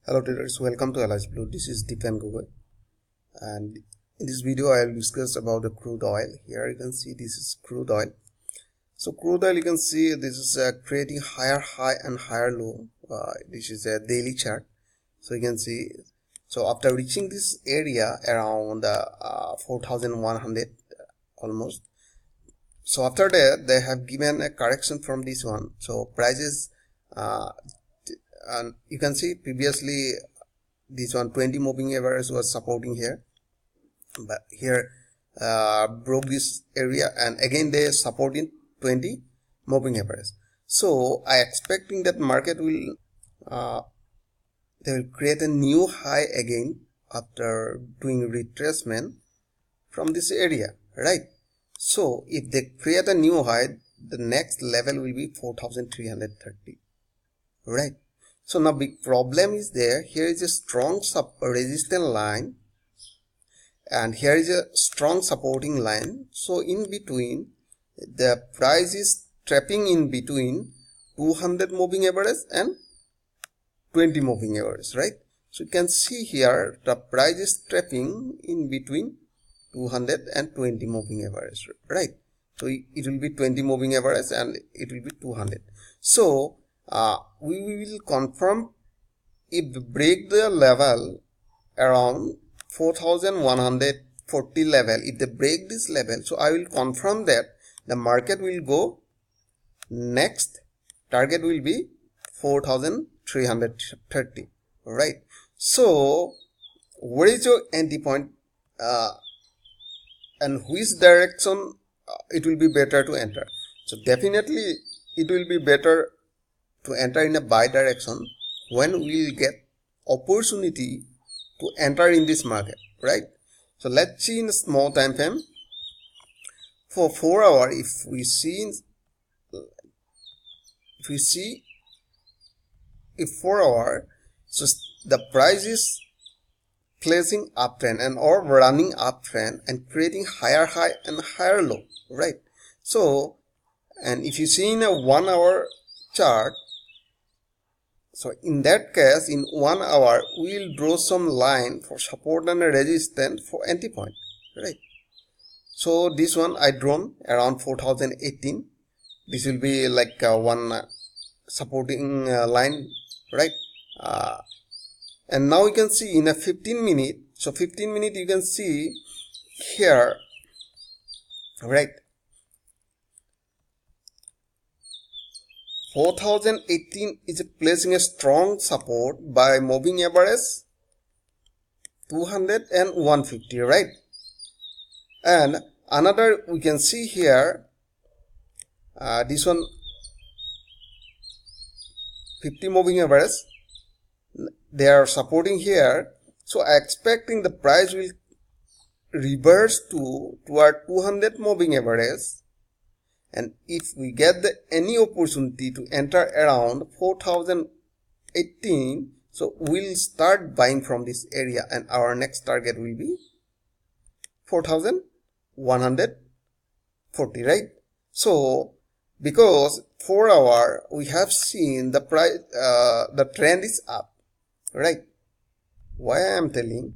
Hello traders, welcome to Alicblue. This is Deepan Gogoi, and in this video I will discuss about the crude oil. Here you can see this is crude oil. So crude oil, you can see this is creating higher high and higher low. This is a daily chart. So you can see, so after reaching this area around 4,100 almost. So after that they have given a correction from this one. So prices and you can see previously this one 20 moving average was supporting here, but here broke this area and again they supporting 20 moving average. So I expecting that market will they will create a new high again after doing retracement from this area, right? So if they create a new high, the next level will be 4,330, right? So now big problem is there. Here is a strong resistance line and here is a strong supporting line. So in between, the price is trapping in between 200 moving average and 20 moving average, right? So you can see here the price is trapping in between 200 and 20 moving average, right? So it will be 20 moving average and it will be 200. So we will confirm if they break the level around 4,140 level. If they break this level, so I will confirm that the market will go next target will be 4,330, right? So where is your entry point and which direction it will be better to enter? So definitely it will be better to enter in a buy direction when we will get opportunity to enter in this market, right? So let's see in a small time frame. For 4 hour, if we see 4 hour, so the price is placing uptrend and or running uptrend and creating higher high and higher low, right? So and if you see in a 1 hour chart, so in that case, in 1 hour, we will draw some line for support and resistance for entry point, right? So this one I drawn around 4,018. This will be like one supporting line, right? And now you can see in a 15 minute. So 15 minute you can see here, right? 4,018 is placing a strong support by moving average 200 and 150, right? And another we can see here, this one 50 moving average, they are supporting here. So I expecting the price will reverse toward 200 moving average. And if we get any opportunity to enter around 4,018, so we'll start buying from this area and our next target will be 4,140, right? So because 4 hour we have seen the price, the trend is up, right? Why I am telling,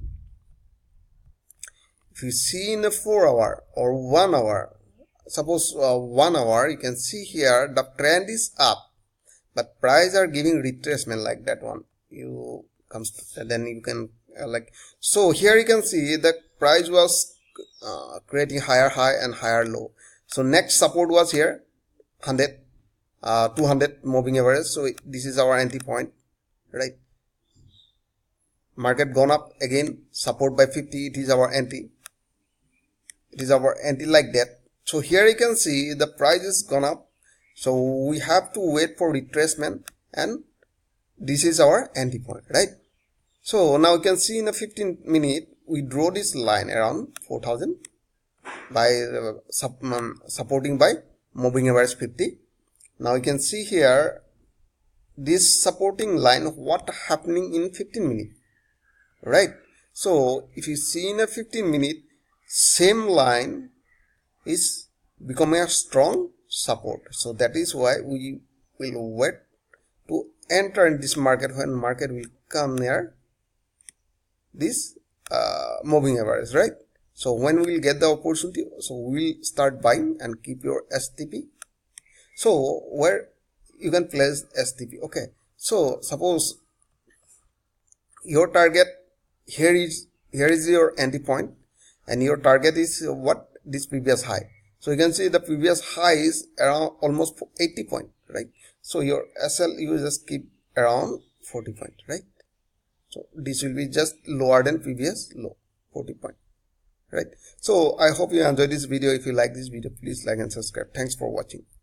if you see in the 4 hour or 1 hour, suppose 1 hour, you can see here the trend is up, but price are giving retracement like that one. You comes to, then you can so here you can see the price was creating higher high and higher low. So next support was here 200 moving average. So this is our entry point, right? Market gone up again, support by 50. It is our entry. It is our entry like that. So here you can see the price is gone up. So we have to wait for retracement and this is our entry point, right? So now you can see in a 15 minute, we draw this line around 4,000 by supporting by moving average 50. Now you can see here this supporting line, what happening in 15 minute, right? So if you see in a 15 minute, same line is becoming a strong support. So that is why we will wait to enter in this market when market will come near this moving average, right? So when we will get the opportunity, so we will start buying and keep your STP. So where you can place STP. Okay, so suppose your target here is your entry point, and your target is what? This previous high. So you can see the previous high is around almost 80 point, right? So your SL you just keep around 40 point, right? So this will be just lower than previous low, 40 point, right? So I hope you enjoyed this video. If you like this video, please like and subscribe. Thanks for watching.